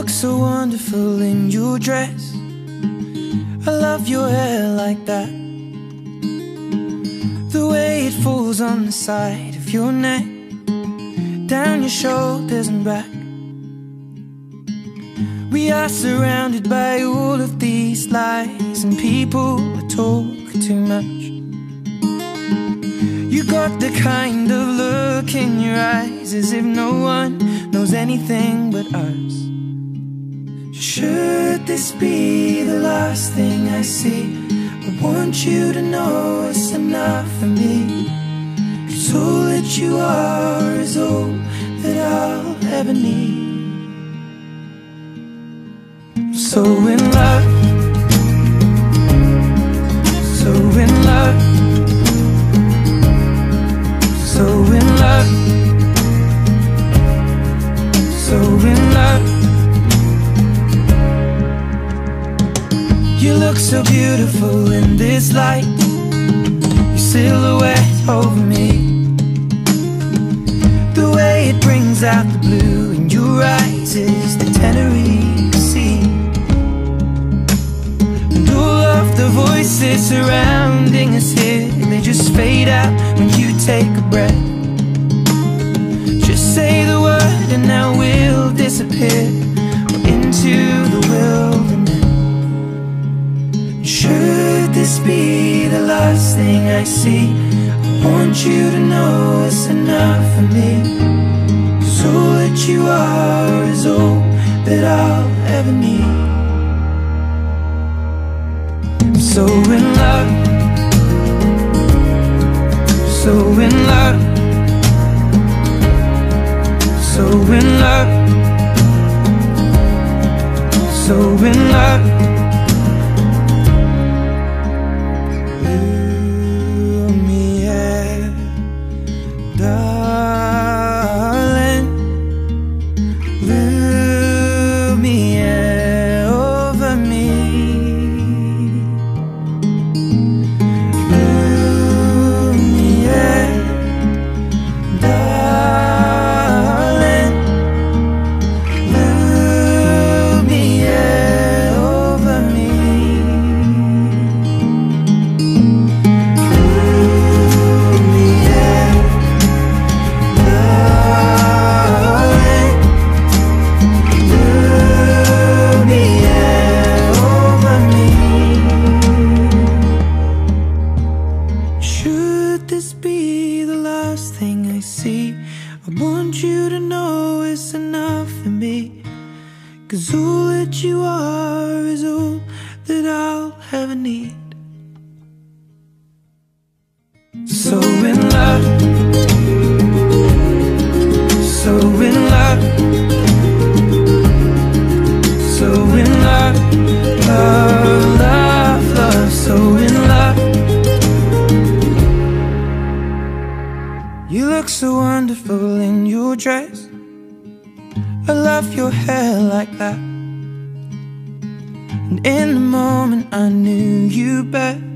look so wonderful in your dress. I love your hair like that, the way it falls on the side of your neck, down your shoulders and back. We are surrounded by all of these lies, and people that talk too much. You got the kind of look in your eyes as if no one knows anything but us. Should this be the last thing I see, I want you to know it's enough for me. 'Cause all that you are is all that I'll ever need. So in love, so in love, so in love, so in love. You look so beautiful in this light, your silhouette over me, the way it brings out the blue in your eyes is the Tenerife Sea. And all of the voices surrounding us here, they just fade out when you take a breath. Just say the word and now we'll disappear into the wilderness. Should this be the last thing I see, I want you to know it's enough for me. 'Cause all that you are is all that I'll ever need. I'm so in love, so in love, so in love, so in love. Darling, Lumiere over me, Lumiere, darling, Lumiere over me. Should this be the last thing I see, I want you to know it's enough for me. 'Cause all that you are is all that I'll ever need. So in love, so in love, so in love, love, love, love, so in love. You look so wonderful in your dress. I love your hair like that. And in the moment I knew you better.